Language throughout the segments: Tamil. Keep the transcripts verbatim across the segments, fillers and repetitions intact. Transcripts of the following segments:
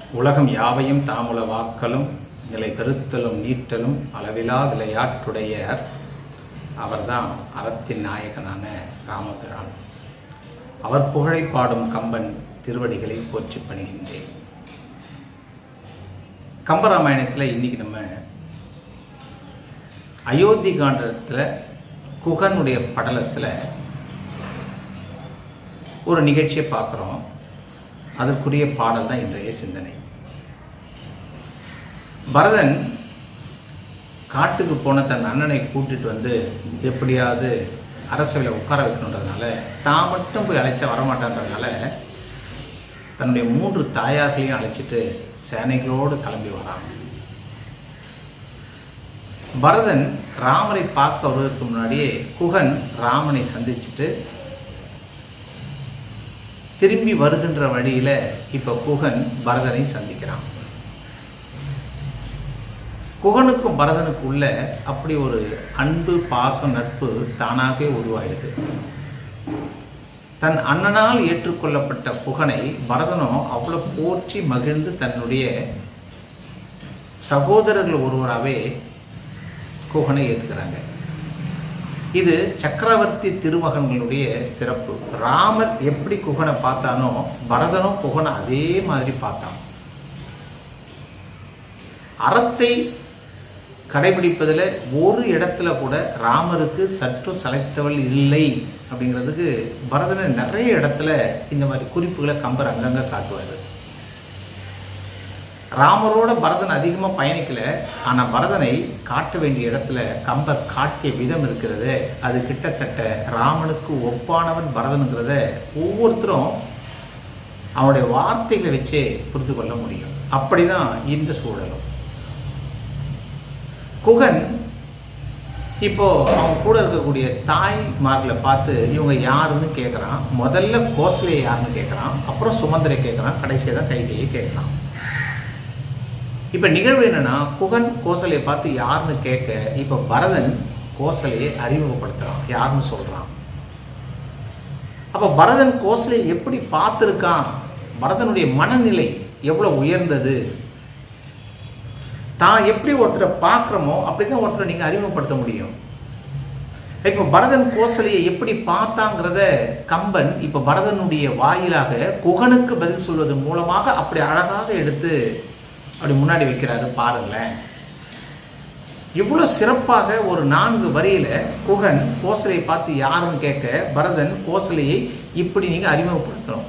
உலகம் யாவையும் தாமுல வாக்கலும் நிலை பெருத்தலும் நீட்டலும் அளவிலா விளையாட்டுடையார். அவர்தான் அறத்தின் நாயகனான ராமபிரான். அவர் புகழை பாடும் கம்பன் திருவடிகளை போற்றி பணிகின்றேன். கம்பராமாயணத்தில் இன்னைக்கு நம்ம அயோத்தி காண்டத்தில் குகனுடைய படலத்தில் ஒரு நிகழ்ச்சியை பார்க்குறோம். அதற்குரிய பாடல் தான் இன்றைய சிந்தனை. பரதன் காட்டுக்கு போன தன் அண்ணனை கூட்டிட்டு வந்து எப்படியாவது அரசவையில் உட்கார வைக்கணுன்றதுனால தான் மட்டும் போய் அழைச்சா வரமாட்டான்றதுனால தன்னுடைய மூன்று தாயார்களையும் அழைச்சிட்டு சேனைகளோடு கிளம்பி வரான். பரதன் ராமரை பார்க்க வருவதற்கு முன்னாடியே குகன் ராமனை சந்திச்சுட்டு திரும்பி வருகின்ற வழியில இப்ப குகன் பரதனை சந்திக்கிறான். குகனுக்கும் பரதனுக்கு உள்ள அப்படி ஒரு அன்பு, பாசம், நட்பு தானாகவே உருவாயிடுது. தன் அண்ணனால் ஏற்றுக்கொள்ளப்பட்ட குகனை பரதனும் அவ்வளவு போற்றி மகிழ்ந்து தன்னுடைய சகோதரர்கள் ஒருவராகவே குகனை ஏற்றுக்கிறாங்க. இது சக்கரவர்த்தி திருமகன்களுடைய சிறப்பு. ராமர் எப்படி குகனை பார்த்தானோ பரதனும் குகனை அதே மாதிரி பார்த்தான். அறத்தை கடைபிடிப்பதில் ஒரு இடத்துல கூட ராமருக்கு சற்று சளைத்தவள் இல்லை அப்படிங்கிறதுக்கு பரதனை நிறைய இடத்துல இந்த மாதிரி குறிப்புகளை கம்பர் அங்கங்க காட்டுவார். ராமரோட பரதன் அதிகமாக பயணிக்கல, ஆனால் பரதனை காட்ட வேண்டிய இடத்துல கம்பர் காட்டிய விதம் இருக்கிறது. அது கிட்டத்தட்ட ராமனுக்கு ஒப்பானவன் பரதனுங்கிறத ஒவ்வொருத்தரும் அவனுடைய வார்த்தைகளை வச்சே புரிந்து கொள்ள முடியும். அப்படிதான் இந்த சூழலும். குகன் இப்போ அவன் கூட இருக்கக்கூடிய தாய்மார்களை பார்த்து இவங்க யாருன்னு கேட்குறான். முதல்ல கோசலையை யாருன்னு கேட்குறான், அப்புறம் சுமந்திரை கேட்குறான், கடைசியாக தான் கைகையை கேட்குறான். இப்ப நிகழ்வு என்னன்னா, குகன் கோசலையை பார்த்து யாருன்னு கேட்க இப்ப பரதன் கோசலையை அறிமுகப்படுத்துறான், யாருன்னு சொல்றான். அப்ப பரதன் கோசலையை எப்படி பார்த்திருக்கான், பரதனுடைய மனநிலை எவ்வளவு உயர்ந்தது, தான் எப்படி ஒருத்தரை பார்க்கிறோமோ அப்படிதான் ஒருத்தரை நீங்க அறிமுகப்படுத்த முடியும். இப்ப பரதன் கோசலையை எப்படி பார்த்தாங்கிறத கம்பன் இப்ப பரதனுடைய வாயிலாக குகனுக்கு பதில் சொல்வது மூலமாக அப்படி அழகாக எடுத்து அப்படி முன்னாடி வைக்கிறாரு. பாருங்களேன், இவ்வளவு சிறப்பாக ஒரு நான்கு வரியில குகன் கோசலையை பார்த்து யாருன்னு கேட்க பரதன் கோசலையை இப்படி நீங்க அறிமுகப்படுத்தணும்.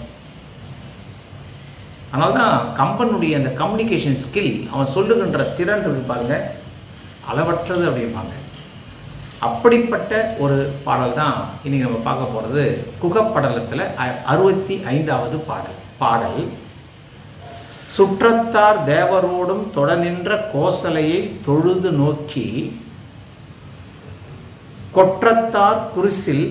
அதனால்தான் கம்பனுடைய அந்த கம்யூனிகேஷன் ஸ்கில், அவன் சொல்லுகின்ற திறன் பாருங்க அளவற்றது அப்படிம்பாங்க. அப்படிப்பட்ட ஒரு பாடல் தான் இன்னைக்கு நம்ம பார்க்க போறது. குகப்படலத்துல அறுபத்தி ஐந்தாவது பாடல். பாடல் சுற்றத்தார் தேவரோடும் தொடர்நின்ற கோசலையை தொழுது நோக்கி கொற்றத்தார் குரிசில்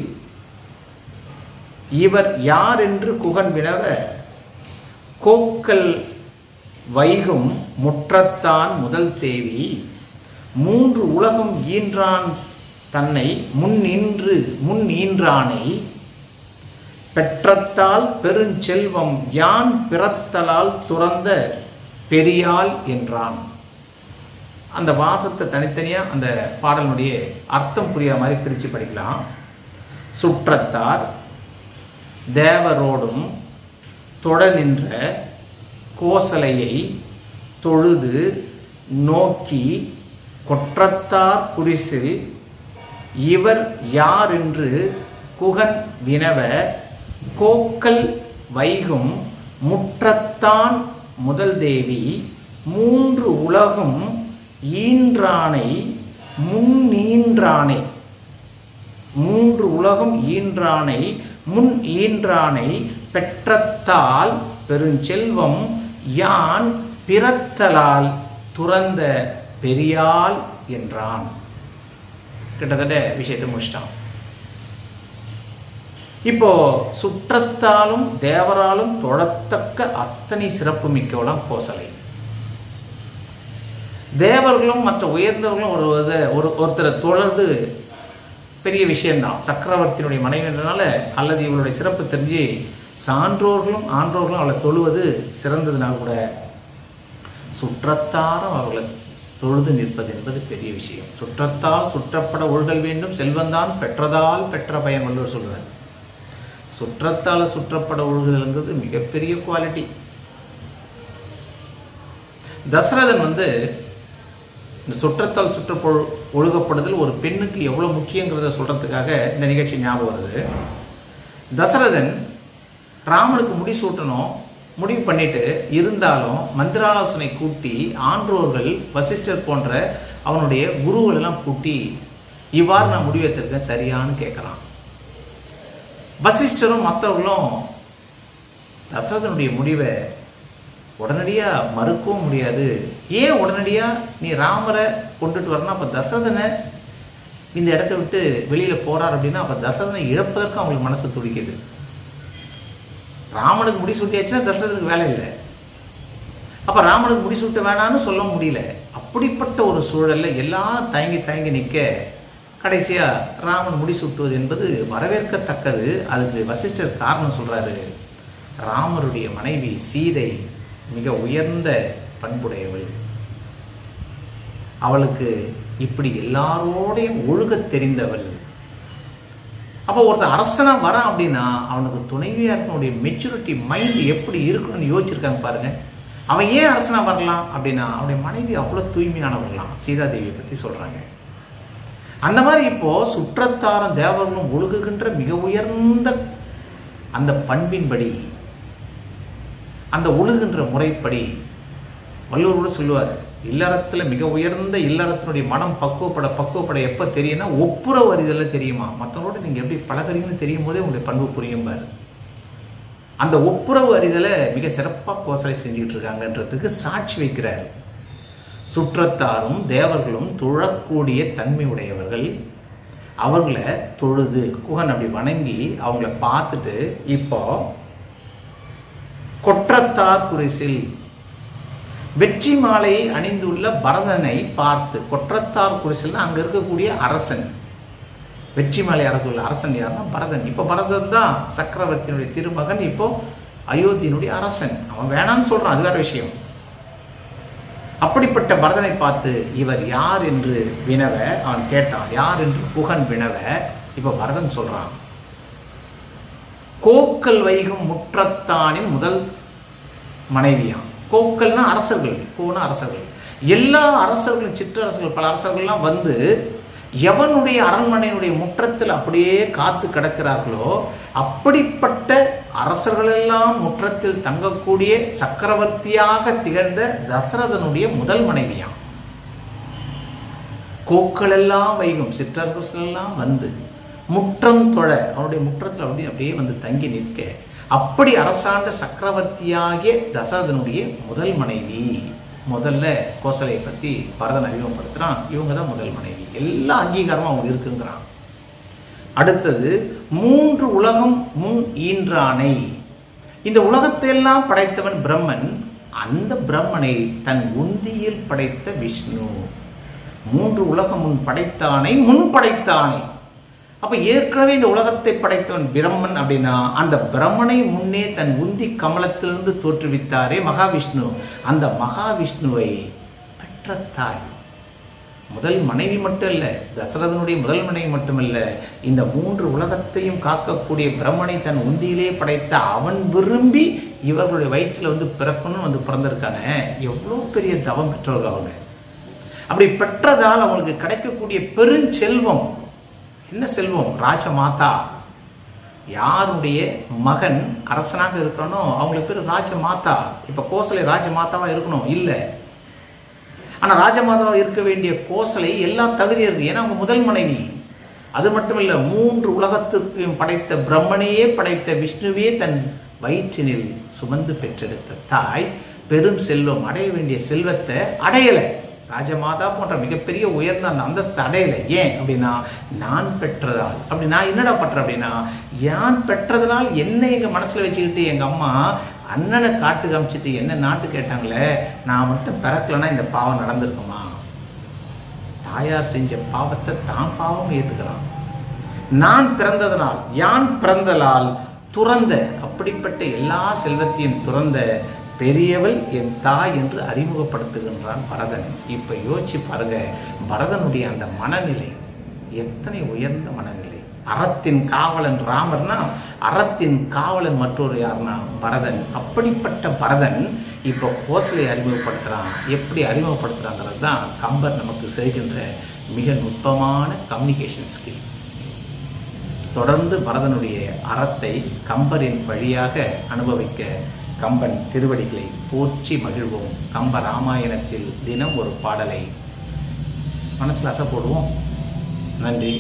இவர் யார் என்று குகன் வினவ கோக்கல் வைகும் முற்றத்தான் முதல் தேவி மூன்று உலகம் ஈன்றான் தன்னை முன் நின்று முன் ஈன்றானை பெற்றத்தால் பெருஞ்செல்வம் யான் பிறத்தலால் துறந்த பெரியாள் என்றான். அந்த வாசத்தை தனித்தனியா அந்த பாடலுடைய அர்த்தம் புரியாத மாதிரி பிரிச்சு படிக்கலாம். சுற்றத்தார் தேவரோடும் தொடர் நின்ற கோசலையை தொழுது நோக்கி கொற்றத்தார் குரிசில் இவர் யார் என்று குகன் வினவ கோக்கல் வைகும் முற்றத்தான் முதல் தேவி மூன்று உலகும் ஈன்றானை முன் ஈன்றானை மூன்று உலகம் ஈன்றானை முன் ஈன்றானை பெற்றத்தால் பெருஞ்செல்வம் யான் பிறத்தலால் துறந்த பெரியாள் என்றான். கிட்டத்தட்ட விஷயத்தை முடிச்சிட்டான். இப்போ சுற்றத்தாலும் தேவராலும் தொழத்தக்க அத்தனை சிறப்பு மிக்கவளாம் கோசலை. தேவர்களும் மற்ற உயர்ந்தவர்களும் ஒரு ஒரு ஒருத்தரை தொடர்ந்து பெரிய விஷயம்தான். சக்கரவர்த்தியினுடைய மனைவின்றனால அல்லது இவளுடைய சிறப்பு தெரிஞ்சு சான்றோர்களும் ஆன்றோர்களும் அவளை தொழுவது சிறந்ததுனால கூட சுற்றத்தாரும் அவர்களை தொழுது நிற்பது என்பது பெரிய விஷயம். சுற்றத்தால் சுற்றப்பட ஒழுகல் வேண்டும், செல்வந்தான் பெற்றதால் பெற்ற பயன் வள்ளுவர் சொல்றார். சுற்றத்தால் சுற்றப்பட ஒழுகுதல்ங்கிறது மிகப்பெரிய குவாலிட்டி. தசரதன் வந்து இந்த சுற்றத்தால் சுற்றப்பொ ஒழுகப்படுதல் ஒரு பெண்ணுக்கு எவ்வளவு முக்கியங்கிறத சொல்றதுக்காக இந்த நிகழ்ச்சி ஞாபகம் வருது. தசரதன் ராமனுக்கு முடி சூட்டணும் முடிவு பண்ணிட்டு இருந்தாலும் மந்திராலோசனை கூட்டி ஆன்றோர்கள் வசிஷ்டர் போன்ற அவனுடைய குருகள் எல்லாம் கூட்டி இவ்வாறு நான் முடிவெடுத்திருக்கேன் சரியான்னு கேட்கிறான். வசிஷ்டரும் மற்றவர்களும் தசரதனுடைய முடிவை உடனடியா மறுக்கவும் முடியாது. ஏன் உடனடியா நீ ராமரை கொண்டுட்டு வரணும், அப்ப தசரதனை இந்த இடத்த விட்டு வெளியில போறார் அப்படின்னா அப்ப தசரதனை இழப்பதற்கு அவங்களுக்கு மனசு துடிக்குது. ராமனுக்கு முடி சூட்டியாச்சுன்னா தசரதனுக்கு வேலை இல்லை. அப்ப ராமனுக்கு முடி சூட்ட வேணான்னு சொல்ல முடியல. அப்படிப்பட்ட ஒரு சூழல்ல எல்லாரும் தயங்கி தயங்கி நிற்க கடைசியா ராமன் முடி சூட்டுவது என்பது வரவேற்கத்தக்கது. அதுக்கு வசிஷ்டர் காரணம் சொல்றாரு. ராமருடைய மனைவி சீதை மிக உயர்ந்த பண்புடையவள். அவளுக்கு இப்படி எல்லாரோடையும் ஒழுக தெரிந்தவள். அப்போ ஒருத்தர் அரசனா வரான் அப்படின்னா அவனுக்கு துணைவியா இருக்கனுடைய மெச்சூரிட்டி மைண்ட் எப்படி இருக்கணும்னு யோசிச்சிருக்காங்க பாருங்க. அவன் ஏன் அரசனா வரலாம் அப்படின்னா அவனுடைய மனைவி அவ்வளவு தூய்மையானவர்களாம். சீதாதேவியை பத்தி சொல்றாங்க. அந்த மாதிரி இப்போ சுற்றத்தாரும் தேவர்களும் ஒழுகுகின்ற மிக உயர்ந்த அந்த பண்பின்படி, அந்த ஒழுகுகின்ற முறைப்படி வள்ளுவர் கூட சொல்லுவார், இல்லறத்துல மிக உயர்ந்த இல்லறத்தினுடைய மனம் பக்குவப்பட பக்குவப்பட எப்ப தெரியும்னா ஒப்புரவு அறிதல்ல தெரியுமா. மற்றவங்களோட நீங்க எப்படி பழகிறீங்கன்னு தெரியும் போதே உங்களுடைய பண்பு புரியும் பாரு. அந்த ஒப்புரவு அறிதலை மிக சிறப்பா கோசலை செஞ்சுக்கிட்டு இருக்காங்கன்றதுக்கு சாட்சி வைக்கிறார். சுற்றத்தாரும் தேவர்களும் தொழக்கூடிய தன்மை உடையவர்கள். அவர்களை தொழுது குகன் அப்படி வணங்கி அவங்கள பார்த்துட்டு இப்போ கொற்றத்தார் குரிசில் வெற்றி மாலையை அணிந்துள்ள பரதனை பார்த்து, கொற்றத்தார் குரிசில் அங்க இருக்கக்கூடிய அரசன், வெற்றி மாலை அறந்துள்ள அரசன் யாருன்னா பரதன். இப்போ பரதன் தான் சக்கரவர்த்தியினுடைய திருமகன், இப்போ அயோத்தியினுடைய அரசன். அவன் வேணான்னு சொல்றான், அது வேற விஷயம். அப்படிப்பட்ட பரதனை பார்த்து இவர் யார் என்று வினவ அவன் கேட்டான். யார் என்று புகன் வினவ இப்ப பரதன் சொல்றான், கோக்கல் வைகும் முற்றத்தானின் முதல் மனைவியாம். கோக்கல்னா அரசர்கள், கோனா அரசர்கள். எல்லா அரசர்களும் சிற்றரசர்கள் பல அரசர்கள்லாம் வந்து எவனுடைய அரண்மனையினுடைய முற்றத்தில் அப்படியே காத்து கிடக்கிறார்களோ அப்படிப்பட்ட அரசர்களெல்லாம் முற்றத்தில் தங்கக்கூடிய சக்கரவர்த்தியாக திகழ்ந்த தசரதனுடைய முதல் மனைவியாம். கோக்கள் எல்லாம் வைகும் சிற்றரசர்கள் எல்லாம் வந்து முற்றம் தொழ அவனுடைய முற்றத்தில் அப்படி அப்படியே வந்து தங்கி நிற்க, அப்படி அரசாண்ட சக்கரவர்த்தியாகிய தசரதனுடைய முதல் மனைவி. முதல்ல கோசலையை பத்தி பரதன் அறிமுகப்படுத்துறான். இவங்க தான் முதல் மனைவி. எல்லா அங்கீகாரமும் அவங்க இருக்குங்கிறான். அடுத்தது மூன்று உலகம் முன் ஈன்றானை. இந்த உலகத்தை எல்லாம் படைத்தவன் பிரம்மன். அந்த பிரம்மனை தன் உந்தியில் படைத்த விஷ்ணு. மூன்று உலகம் முன் படைத்தானை முன் படைத்தானை. அப்ப ஏற்கனவே இந்த உலகத்தை படைத்தவன் பிரம்மன் அப்படின்னா அந்த பிரம்மனை முன்னே தன் உந்தி கமலத்திலிருந்து தோற்றுவித்தாரே மகாவிஷ்ணு. அந்த மகாவிஷ்ணுவை பெற்ற தாய் முதல் மனைவி மட்டும் இல்ல, தசரதனுடைய முதல் மனைவி மட்டுமல்ல, இந்த மூன்று உலகத்தையும் காக்கக்கூடிய பிரம்மனை தன் உந்தியிலே படைத்த அவன் விரும்பி இவர்களுடைய வயிற்றில் வந்து பிறக்கணும்னு வந்து பிறந்திருக்கான. எவ்வளவு பெரிய தவம் பெற்றவர்கள் அவங்க. அப்படி பெற்றதால் அவங்களுக்கு கிடைக்கக்கூடிய பெருஞ்செல்வம் என்ன செல்வம்? ராஜமாதா. யாருடைய மகன் அரசனாக இருக்கணும் அவங்களுக்கு பேர் ராஜமாதா. இப்ப கோசலை ராஜமாதாவா இருக்கணும் இல்ல, ஆனா ராஜமாதாவா இருக்க வேண்டிய கோசலை எல்லா தகுதியும் இருக்கு. ஏன்னா அவங்க முதல் மனைவி. அது மட்டுமில்ல, மூன்று உலகத்திற்கும் படைத்த பிரம்மனையே படைத்த விஷ்ணுவே தன் வயிற்றினில் சுமந்து பெற்றெடுத்த தாய். பெரும் செல்வம், அடைய வேண்டிய செல்வத்தை அடையலை. ராஜமாதா போன்ற மிகப்பெரிய உயர்ந்த அந்த அந்தஸ்து அடையலை. ஏன் அப்படின்னா நான் பெற்றதால். அப்படி நான் என்னடா பற்ற அப்படின்னா யான் பெற்றதனால் என்ன எங்க மனசுல வச்சுக்கிட்டு எங்க அம்மா அண்ணனை காட்டு காமிச்சிட்டு என்ன நாட்டு கேட்டாங்களே, நான் மட்டும் பிறக்கலன்னா இந்த பாவம் நடந்திருக்குமா? தாயார் செஞ்ச பாவத்தை தான் பாவம் ஏத்துக்கிறான். நான் பிறந்ததனால், யான் பிறந்ததால் துறந்த, அப்படிப்பட்ட எல்லா செல்வத்தையும் துறந்த பெரியவள் என் தாய் என்று அறிமுகப்படுத்துகின்றான் பரதன். இப்ப யோசிச்சு பாருங்க, பரதனுடைய அந்த மனநிலை எத்தனை உயர்ந்த மனநிலை. அறத்தின் காவலன் ராமர்னா அறத்தின் காவலன் மற்றொரு யாருன்னா பரதன். அப்படிப்பட்ட பரதன் இப்போ கோசலை அறிமுகப்படுத்துறான். எப்படி அறிமுகப்படுத்துறாங்கிறது தான் கம்பர் நமக்கு செய்கின்ற மிக நுட்பமான கம்யூனிகேஷன் ஸ்கில். தொடர்ந்து பரதனுடைய அறத்தை கம்பரின் வழியாக அனுபவிக்க கம்பன் திருவடிகளை போற்றி மகிழ்வோம். கம்ப ராமாயணத்தில் தினம் ஒரு பாடலை மனசில் அசை போடுவோம். நன்றி.